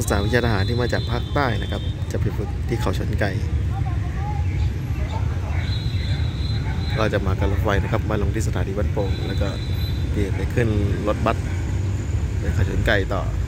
ศึกษาวิชาทหารที่มาจากภาคใต้นะครับจะไปฝึกที่เขาชนไก่ก็จะมากับรถไฟนะครับมาลงที่สถานีบ้านโป่งแล้วก็เปลี่ยนไปขึ้นรถบัสไปเขาชนไก่ต่อ